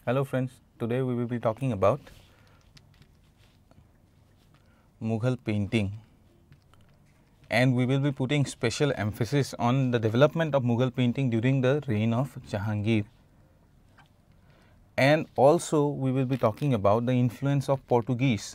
Hello friends, today we will be talking about Mughal painting, and we will be putting special emphasis on the development of Mughal painting during the reign of Jahangir, and also we will be talking about the influence of Portuguese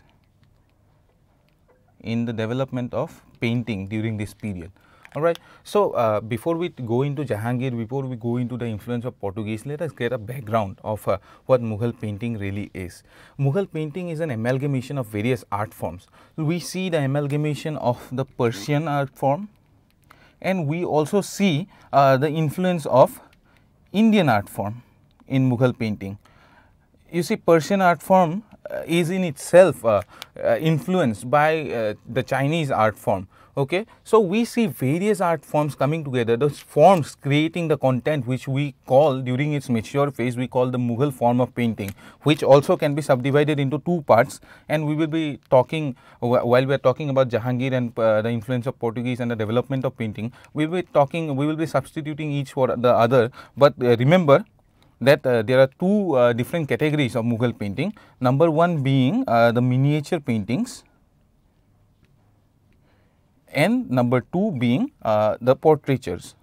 in the development of painting during this period. Alright, so before we go into Jahangir, before we go into the influence of Portuguese, let us get a background of what Mughal painting really is. Mughal painting is an amalgamation of various art forms. We see the amalgamation of the Persian art form, and we also see the influence of Indian art form in Mughal painting. You see, Persian art form is in itself influenced by the Chinese art form. Okay, so we see various art forms coming together, those forms creating the content which we call, during its mature phase, we call the Mughal form of painting, which also can be subdivided into two parts. And we will be talking, while we are talking about Jahangir and the influence of Portuguese and the development of painting, we will be substituting each for the other. But remember that there are two different categories of Mughal painting. Number one being the miniature paintings, and number two being the portraitures.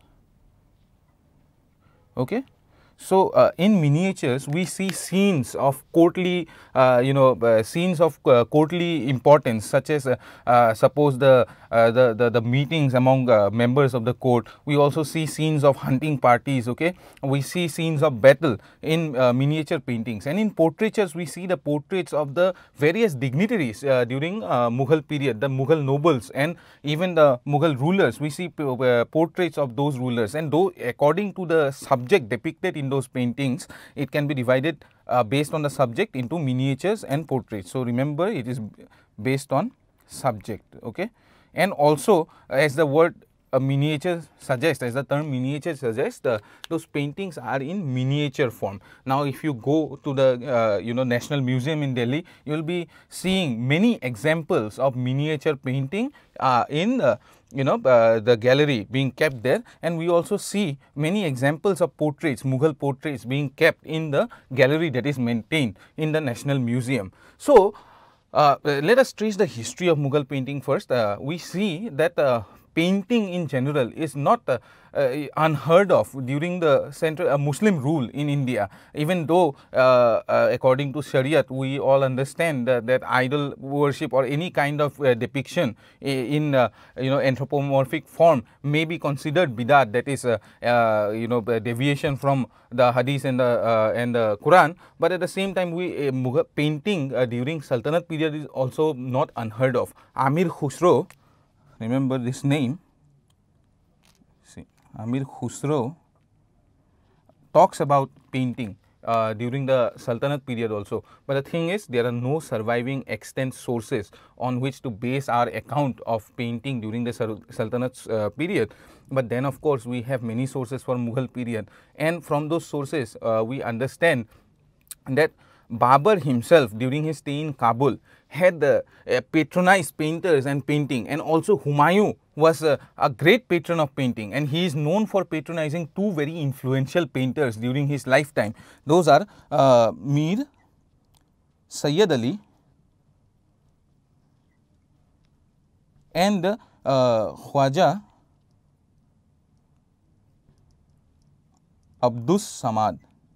Okay. So, in miniatures we see scenes of courtly scenes of courtly importance, such as suppose the meetings among members of the court. We also see scenes of hunting parties. Okay, we see scenes of battle in miniature paintings, and in portraitures we see the portraits of the various dignitaries during Mughal period, the Mughal nobles and even the Mughal rulers. We see portraits of those rulers, and though according to the subject depicted in those paintings, it can be divided based on the subject into miniatures and portraits. So, remember, it is based on subject. Okay, and also as the word miniature suggests, as the term miniature suggests, those paintings are in miniature form. Now, if you go to the National Museum in Delhi, you will be seeing many examples of miniature painting in the gallery being kept there, and we also see many examples of portraits, Mughal portraits being kept in the gallery that is maintained in the National Museum. So, let us trace the history of Mughal painting first. We see that painting in general is not unheard of during the central Muslim rule in India, even though according to Shariat we all understand that idol worship or any kind of depiction in anthropomorphic form may be considered bidat, that is deviation from the hadith and the Quran. But at the same time, Mughal painting during Sultanate period is also not unheard of. Amir Khusro, remember this name, see, Amir Khusro talks about painting during the Sultanate period also. But the thing is, there are no surviving extant sources on which to base our account of painting during the Sultanate period. But then of course, we have many sources for Mughal period, and from those sources we understand that Babur himself, during his stay in Kabul, had patronized painters and painting, and also Humayun was a great patron of painting, and he is known for patronizing two very influential painters during his lifetime. Those are Mir Sayyid Ali and Khwaja Abdus Samad.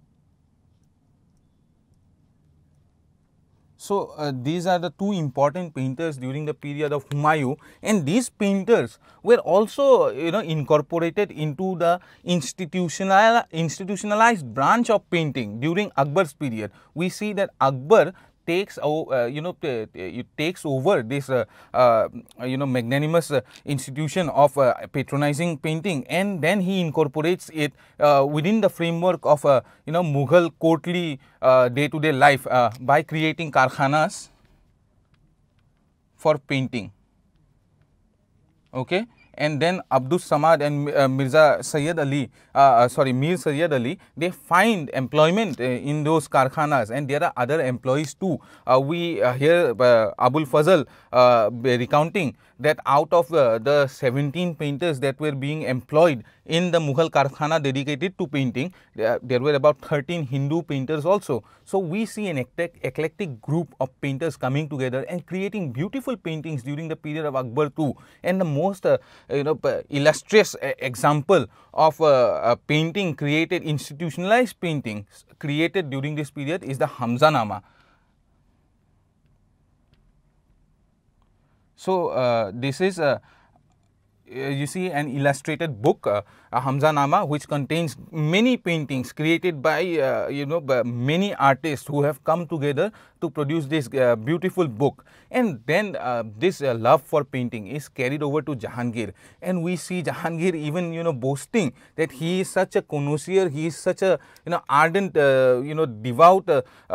So, these are the two important painters during the period of Humayun, and these painters were also incorporated into the institutionalized branch of painting during Akbar's period. We see that Akbar takes takes over this magnanimous institution of patronizing painting, and then he incorporates it within the framework of Mughal courtly day-to-day life by creating karkhanas for painting. Okay, and then Abdus Samad and Mir Sayyid Ali, they find employment in those karkhanas, and there are other employees too. We hear Abul Fazl recounting that out of the 17 painters that were being employed in the Mughal karkhana dedicated to painting, there were about 13 Hindu painters also. So we see an eclectic group of painters coming together and creating beautiful paintings during the period of Akbar too. And the most illustrious example of painting created, institutionalized paintings created during this period is the Hamzanama. So this is you see an illustrated book, a Hamzanama, which contains many paintings created by by many artists who have come together to produce this beautiful book. And then this love for painting is carried over to Jahangir, and we see Jahangir even boasting that he is such a connoisseur, he is such a ardent devout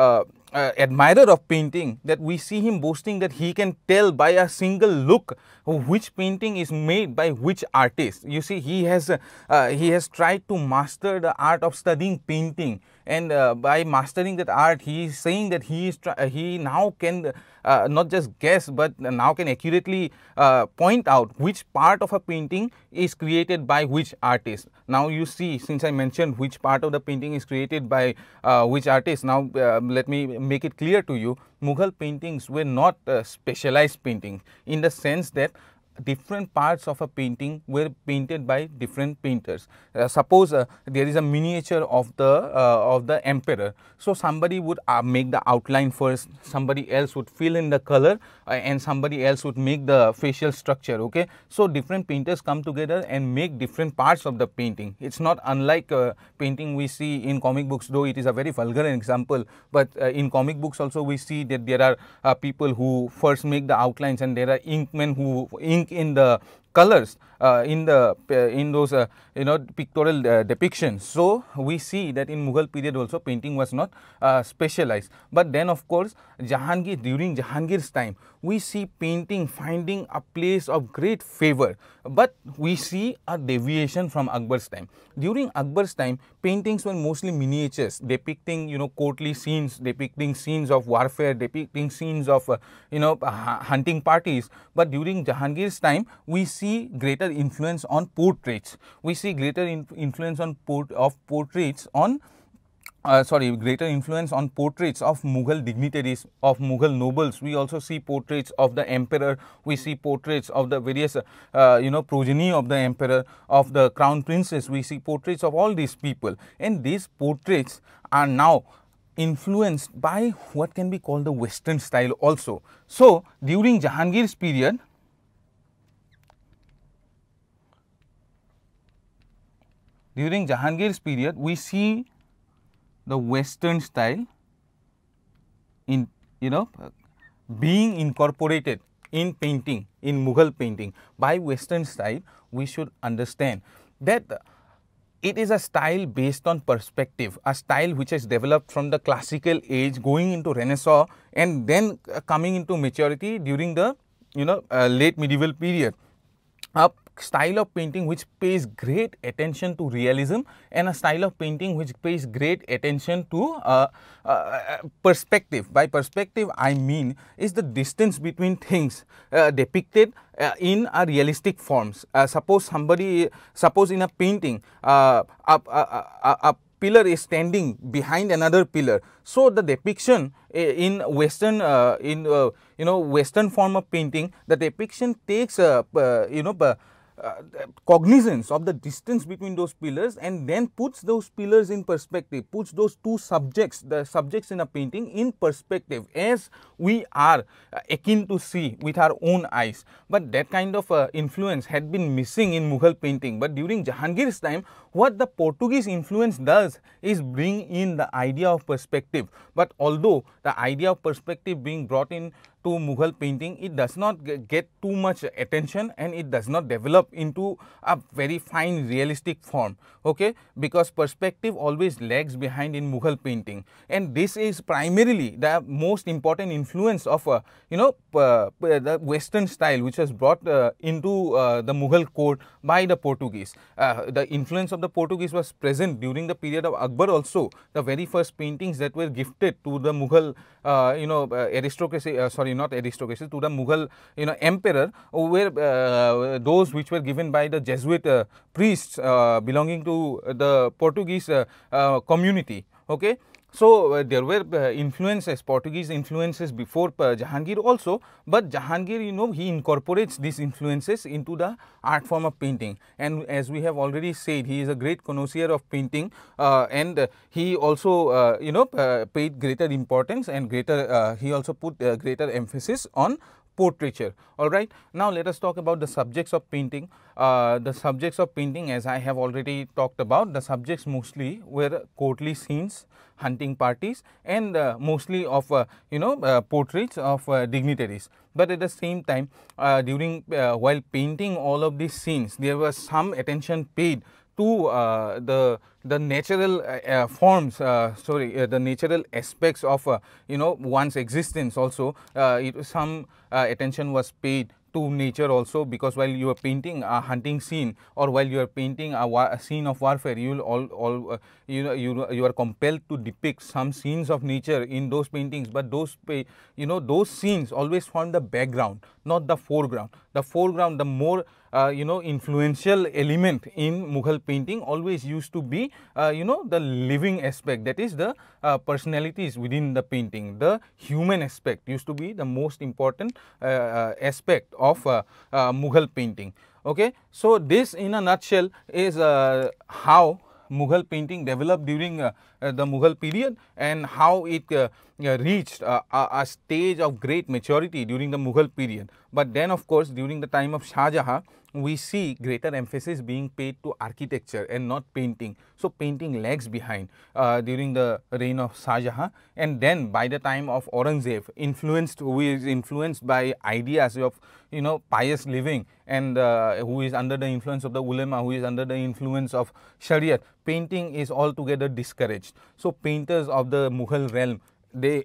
admirer of painting, that we see him boasting that he can tell by a single look which painting is made by which artist. You see, he has tried to master the art of studying painting, and by mastering that art, he is saying that he now can not just guess, but now can accurately point out which part of a painting is created by which artist. Now you see, since I mentioned which part of the painting is created by which artist, now let me make it clear to you. Mughal paintings were not specialized painting, in the sense that different parts of a painting were painted by different painters. Suppose there is a miniature of the emperor, so somebody would make the outline first, somebody else would fill in the color, and somebody else would make the facial structure. Okay, so different painters come together and make different parts of the painting. It's not unlike painting we see in comic books, though it is a very vulgar example, but in comic books also we see that there are people who first make the outlines, and there are inkmen who ink in the colors in those pictorial depictions. So we see that in Mughal period also painting was not specialized. But then of course during Jahangir's time, we see painting finding a place of great favor, but we see a deviation from Akbar's time. During Akbar's time, paintings were mostly miniatures depicting courtly scenes, depicting scenes of warfare, depicting scenes of hunting parties. But during Jahangir's time, we see greater influence on portraits. We see greater influence on portraits on greater influence on portraits of Mughal dignitaries, of Mughal nobles. We also see portraits of the emperor, we see portraits of the various progeny of the emperor, of the crown princes. We see portraits of all these people, and these portraits are now influenced by what can be called the Western style also. So during Jahangir's period, we see the Western style being incorporated in painting, in Mughal painting. By Western style, we should understand that it is a style based on perspective, a style which has developed from the classical age, going into Renaissance, and then coming into maturity during the late medieval period. A style of painting which pays great attention to realism, and a style of painting which pays great attention to perspective. By perspective, I mean is the distance between things depicted in a realistic forms. Suppose in a painting, a pillar is standing behind another pillar. So the depiction in Western Western form of painting, the depiction takes cognizance of the distance between those pillars, and then puts those pillars in perspective, puts those two subjects, the subjects in a painting, in perspective, as we are akin to see with our own eyes. But that kind of influence had been missing in Mughal painting. But during Jahangir's time, what the Portuguese influence does is bring in the idea of perspective. But although the idea of perspective being brought in to Mughal painting, it does not get too much attention and it does not develop into a very fine realistic form, okay, because perspective always lags behind in Mughal painting, and this is primarily the most important influence of the Western style which was brought into the Mughal court by the Portuguese. The influence of the Portuguese was present during the period of Akbar also. The very first paintings that were gifted to the Mughal aristocracy, sorry, not aristocracy, to the Mughal emperor were those which were given by the Jesuit priests belonging to the Portuguese community, okay. So, there were influences, Portuguese influences before Jahangir also, but Jahangir, he incorporates these influences into the art form of painting, and as we have already said, he is a great connoisseur of painting, and he also paid greater importance and greater he also put greater emphasis on portraiture. All right. Now, let us talk about the subjects of painting. The subjects of painting, as I have already talked about, the subjects mostly were courtly scenes, hunting parties, and mostly of portraits of dignitaries. But at the same time, during while painting all of these scenes, there was some attention paid to the natural forms, the natural aspects of one's existence also. Some attention was paid to nature also, because while you are painting a hunting scene or while you are painting a scene of warfare, you will you are compelled to depict some scenes of nature in those paintings, but those those scenes always form the background, not the foreground. The foreground, the more influential element in Mughal painting always used to be the living aspect, that is the personalities within the painting. The human aspect used to be the most important aspect of Mughal painting. Okay, so this in a nutshell is how Mughal painting developed during the Mughal period, and how it reached a stage of great maturity during the Mughal period. But then, of course, during the time of Shah Jahan, we see greater emphasis being paid to architecture and not painting. So, painting lags behind during the reign of Shah Jahan, and then by the time of Aurangzeb, who is influenced by ideas of pious living, and who is under the influence of the ulema, who is under the influence of Shariat, painting is altogether discouraged. So, painters of the Mughal realm, they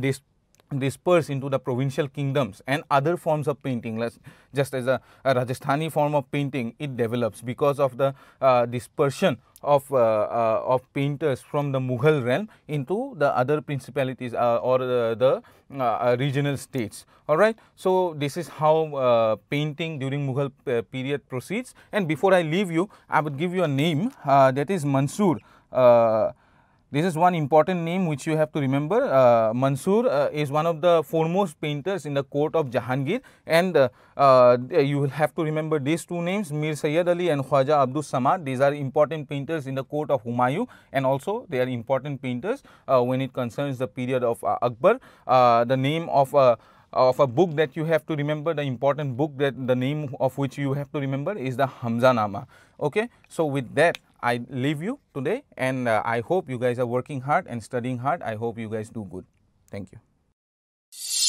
disperse into the provincial kingdoms, and other forms of painting, just as a Rajasthani form of painting, it develops because of the dispersion of painters from the Mughal realm into the other principalities or the regional states. All right. So, this is how painting during Mughal period proceeds, and before I leave you, I would give you a name, that is Mansur. This is one important name which you have to remember. Mansur is one of the foremost painters in the court of Jahangir, and you will have to remember these two names, Mir Sayyid Ali and Khwaja Abdus Samad. These are important painters in the court of Humayun, and also they are important painters when it concerns the period of Akbar. The name of a book that you have to remember, the important book that the name of which you have to remember is the Hamzanama. Okay. So, with that, I leave you today, and I hope you guys are working hard and studying hard. I hope you guys do good. Thank you.